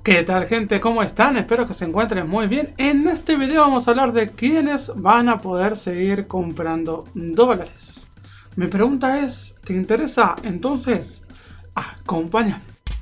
¿Qué tal, gente? ¿Cómo están? Espero que se encuentren muy bien. En este video vamos a hablar de quiénes van a poder seguir comprando dólares. Mi pregunta es, ¿te interesa? Entonces, acompáñame.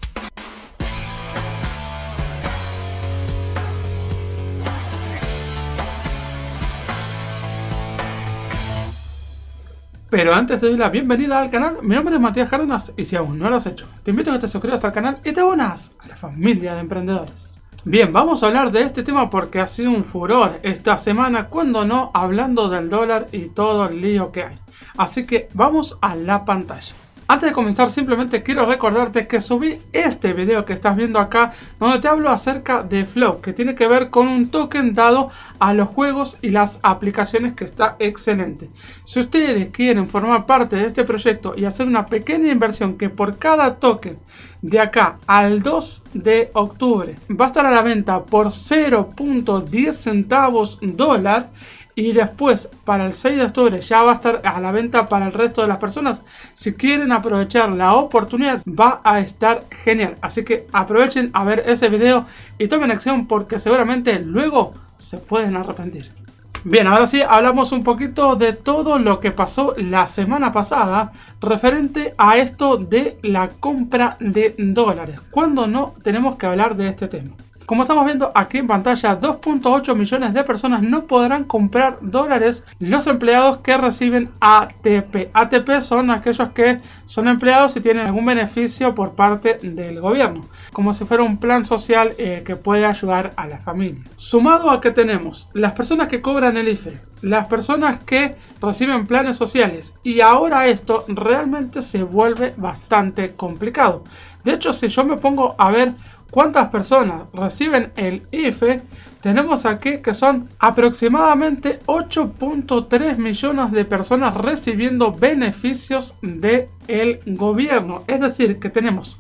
Pero antes de dar la bienvenida al canal, mi nombre es Matías Cárdenas y si aún no lo has hecho, te invito a que te suscribas al canal y te unas a la familia de emprendedores. Bien, vamos a hablar de este tema porque ha sido un furor esta semana, cuando no, hablando del dólar y todo el lío que hay. Así que vamos a la pantalla. Antes de comenzar, simplemente quiero recordarte que subí este video que estás viendo acá, donde te hablo acerca de Flow, que tiene que ver con un token dado a los juegos y las aplicaciones, que está excelente. Si ustedes quieren formar parte de este proyecto y hacer una pequeña inversión, que por cada token de acá al 2 de octubre va a estar a la venta por 0.10 centavos dólar, y después para el 6 de octubre ya va a estar a la venta para el resto de las personas. Si quieren aprovechar la oportunidad, va a estar genial. Así que aprovechen a ver ese video y tomen acción, porque seguramente luego se pueden arrepentir. Bien, ahora sí hablamos un poquito de todo lo que pasó la semana pasada referente a esto de la compra de dólares. Cuando no tenemos que hablar de este tema. Como estamos viendo aquí en pantalla, 2.8 millones de personas no podrán comprar dólares. Los empleados que reciben ATP. ATP son aquellos que son empleados y tienen algún beneficio por parte del gobierno, como si fuera un plan social que puede ayudar a la familia. Sumado a que tenemos las personas que cobran el IFE, las personas que reciben planes sociales, y ahora esto realmente se vuelve bastante complicado. De hecho, si yo me pongo a ver cuántas personas reciben el IFE, tenemos aquí que son aproximadamente 8.3 millones de personas recibiendo beneficios del gobierno. Es decir, que tenemos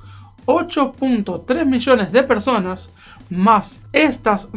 8.3 millones de personas más estas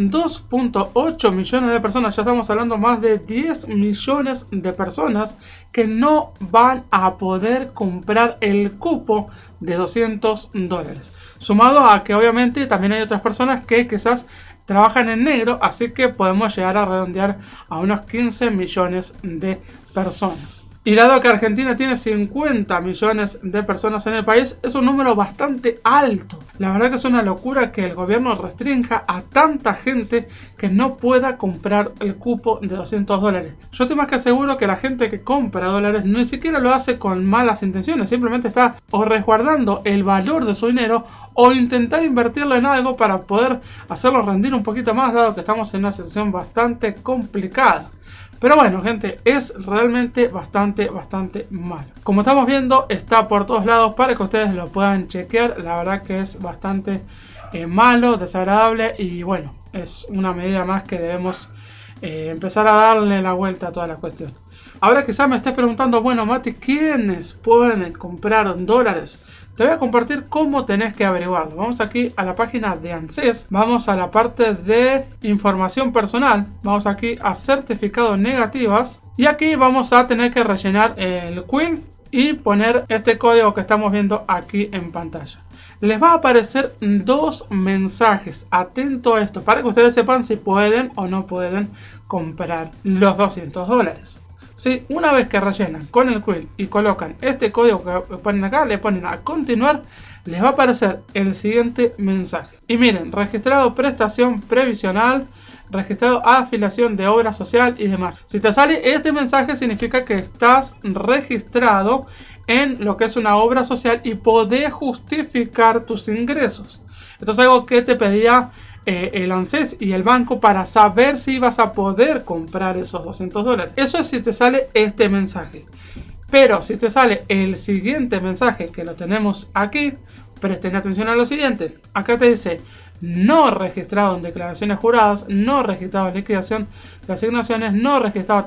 2.8 millones de personas, ya estamos hablando más de 10 millones de personas que no van a poder comprar el cupo de 200 dólares. Sumado a que obviamente también hay otras personas que quizás trabajan en negro, así que podemos llegar a redondear a unos 15 millones de personas. Y dado que Argentina tiene 50 millones de personas en el país, es un número bastante alto. La verdad que es una locura que el gobierno restrinja a tanta gente que no pueda comprar el cupo de 200 dólares. Yo estoy más que seguro que la gente que compra dólares ni siquiera lo hace con malas intenciones. Simplemente está o resguardando el valor de su dinero o intentar invertirlo en algo para poder hacerlo rendir un poquito más, dado que estamos en una situación bastante complicada. Pero bueno, gente, es realmente bastante malo. Como estamos viendo, está por todos lados para que ustedes lo puedan chequear. La verdad que es bastante malo, desagradable, y bueno, es una medida más que debemos empezar a darle la vuelta a toda la cuestión. Ahora quizás me estés preguntando, bueno, Mati, ¿quiénes pueden comprar dólares? Te voy a compartir cómo tenés que averiguarlo. Vamos aquí a la página de ANSES. Vamos a la parte de información personal. Vamos aquí a certificados negativas. Y aquí vamos a tener que rellenar el quill y poner este código que estamos viendo aquí en pantalla. Les va a aparecer dos mensajes. Atento a esto para que ustedes sepan si pueden o no pueden comprar los 200 dólares. Sí, una vez que rellenan con el quill y colocan este código que ponen acá, le ponen a continuar, les va a aparecer el siguiente mensaje. Y miren, registrado prestación previsional, registrado afiliación de obra social y demás. Si te sale este mensaje, significa que estás registrado en lo que es una obra social y podés justificar tus ingresos. Esto es algo que te pedía el ANSES y el banco para saber si vas a poder comprar esos 200 dólares. Eso es si te sale este mensaje. Pero si te sale el siguiente mensaje, que lo tenemos aquí, presten atención a lo siguiente. Acá te dice: no registrado en declaraciones juradas, no registrado en liquidación de asignaciones, no registrado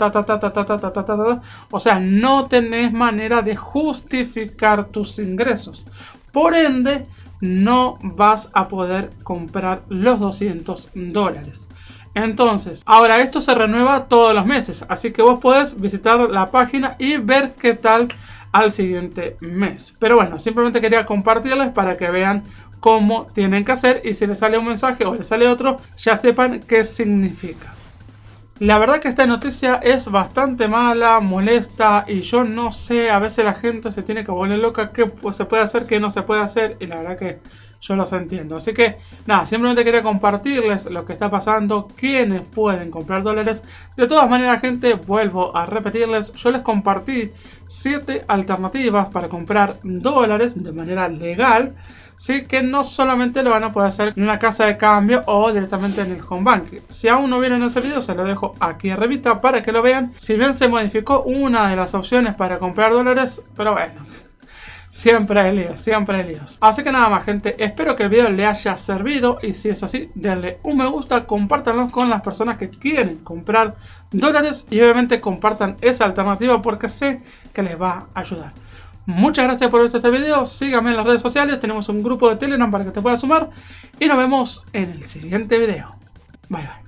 o sea, no tenés manera de justificar tus ingresos. Por ende, no vas a poder comprar los 200 dólares. Entonces, ahora esto se renueva todos los meses, así que vos podés visitar la página y ver qué tal al siguiente mes. Pero bueno, simplemente quería compartirles para que vean cómo tienen que hacer, y si les sale un mensaje o les sale otro, ya sepan qué significa. La verdad que esta noticia es bastante mala, molesta, y yo no sé, a veces la gente se tiene que volver loca, qué se puede hacer, qué no se puede hacer, y la verdad que yo los entiendo. Así que nada, simplemente quería compartirles lo que está pasando, quiénes pueden comprar dólares. De todas maneras, gente, vuelvo a repetirles, yo les compartí 7 alternativas para comprar dólares de manera legal. Sí, que no solamente lo van a poder hacer en una casa de cambio o directamente en el home banking. Si aún no vieron ese video, se lo dejo aquí arribita para que lo vean. Si bien se modificó una de las opciones para comprar dólares, pero bueno, siempre hay líos, siempre hay líos. Así que nada más, gente, espero que el video le haya servido, y si es así, denle un me gusta, compártanlo con las personas que quieren comprar dólares, y obviamente compartan esa alternativa porque sé que les va a ayudar. Muchas gracias por ver este video, síganme en las redes sociales, tenemos un grupo de Telegram para que te puedas sumar, y nos vemos en el siguiente video. Bye bye.